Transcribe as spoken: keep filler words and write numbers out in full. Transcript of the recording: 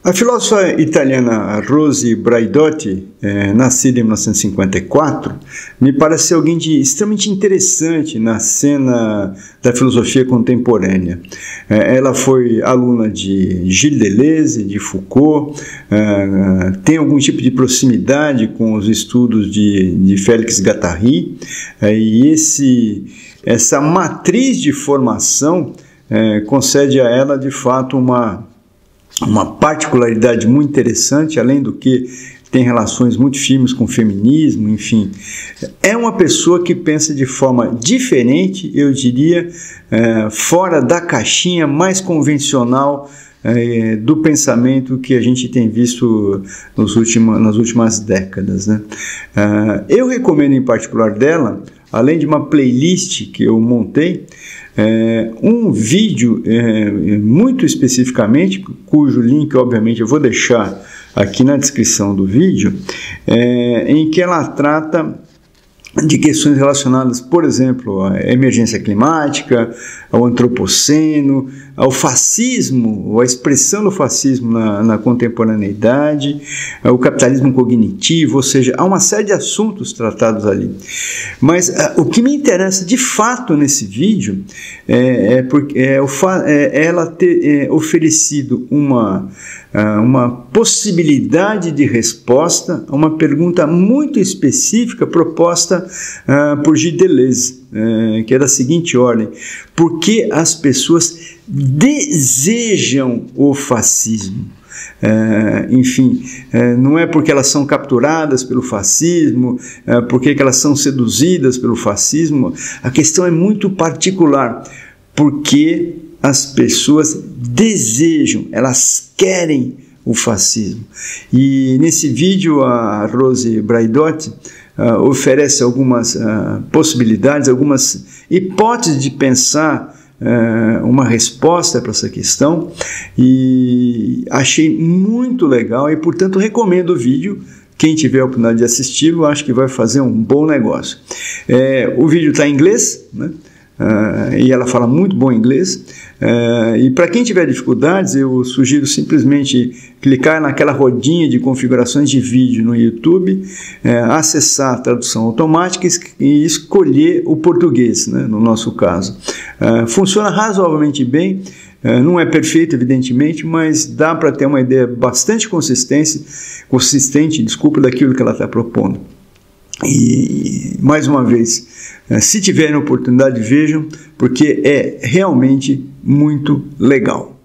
A filósofa italiana Rose Braidotti, é, nascida em mil novecentos e cinquenta e quatro, me parece alguém de extremamente interessante na cena da filosofia contemporânea. É, ela foi aluna de Gilles Deleuze, de Foucault, é, tem algum tipo de proximidade com os estudos de, de Félix Guattari, é, e esse, essa matriz de formação é, concede a ela, de fato, uma uma particularidade muito interessante, além do que tem relações muito firmes com o feminismo, enfim. É uma pessoa que pensa de forma diferente, eu diria, é, fora da caixinha mais convencional é, do pensamento que a gente tem visto nos últimos, nas últimas décadas, né? É, eu recomendo em particular dela, além de uma playlist que eu montei, É, um vídeo é, muito especificamente, cujo link obviamente eu vou deixar aqui na descrição do vídeo, é, em que ela trata de questões relacionadas, por exemplo, à emergência climática, ao antropoceno, ao fascismo, à expressão do fascismo na, na contemporaneidade, ao capitalismo cognitivo, ou seja, há uma série de assuntos tratados ali. Mas uh, o que me interessa de fato nesse vídeo é, é, porque, é, o fa é ela ter é, oferecido uma, uh, uma possibilidade de resposta a uma pergunta muito específica proposta uh, por Gilles Deleuze, uh, que é da seguinte ordem: por que as pessoas desejam o fascismo? Uh, enfim, uh, não é porque elas são capturadas pelo fascismo, uh, porque elas são seduzidas pelo fascismo. A questão é muito particular, porque as pessoas desejam, elas querem o fascismo. E nesse vídeo a Rose Braidotti uh, oferece algumas uh, possibilidades, algumas hipóteses de pensar Uh, uma resposta para essa questão, e achei muito legal e, portanto, recomendo o vídeo. Quem tiver a oportunidade de assisti-lo, acho que vai fazer um bom negócio. É, o vídeo está em inglês, né? Uh, e ela fala muito bom inglês, uh, e para quem tiver dificuldades, eu sugiro simplesmente clicar naquela rodinha de configurações de vídeo no YouTube, uh, acessar a tradução automática e escolher o português, né, no nosso caso. Uh, funciona razoavelmente bem, uh, não é perfeito, evidentemente, mas dá para ter uma ideia bastante consistente, consistente, desculpa, daquilo que ela está propondo. E, mais uma vez, se tiverem oportunidade, vejam, porque é realmente muito legal.